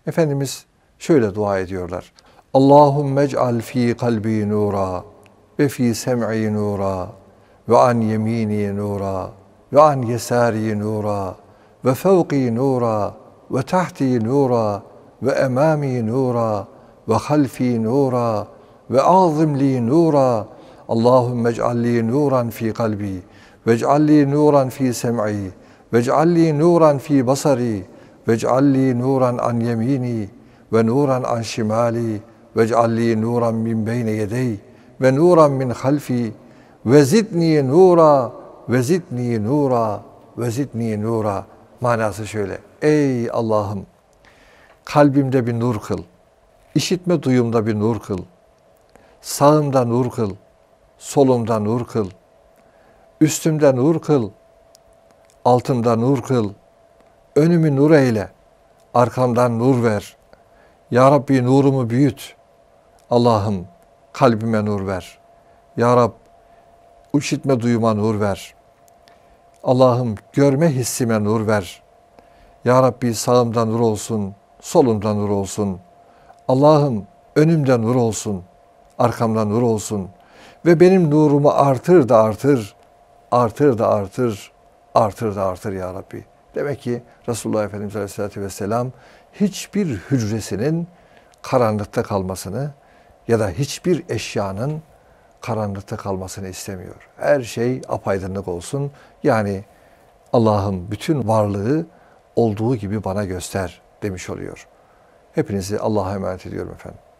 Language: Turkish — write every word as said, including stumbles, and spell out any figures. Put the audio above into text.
Efendimiz şöyle dua ediyorlar. Allahümme ec'al fi kalbi nura ve fi sem'i nura ve an yemini nura ve an yesari nura ve fevki nura ve tahti nura ve emami nura ve halfi nura ve azim li nura. Allahümme ec'al li nuran fi kalbi ve ec'al li nuran fi sem'i ve ec'al li nuran fi basari ve ec'al li nuran an yemini ve nuran an şimali ve ec'al li nuran min beyne yedey ve nuran min halfi ve zidni nura ve zidni nura ve zidni nura. Manası şöyle: ey Allah'ım, kalbimde bir nur kıl, işitme duyumda bir nur kıl, sağımda nur kıl, solumda nur kıl, üstümde nur kıl, altımda nur kıl, önümü nur eyle, arkamdan nur ver. Ya Rabbi nurumu büyüt. Allah'ım kalbime nur ver. Ya Rab işitme duyuma nur ver. Allah'ım görme hissime nur ver. Ya Rabbi sağımda nur olsun, solumda nur olsun. Allah'ım önümde nur olsun, arkamda nur olsun. Ve benim nurumu artır da artır, artır da artır, artır da artır ya Rabbi. Demek ki Resulullah Efendimiz Aleyhisselatü Vesselam hiçbir hücresinin karanlıkta kalmasını ya da hiçbir eşyanın karanlıkta kalmasını istemiyor. Her şey apaydınlık olsun. Yani Allah'ım bütün varlığı olduğu gibi bana göster demiş oluyor. Hepinizi Allah'a emanet ediyorum efendim.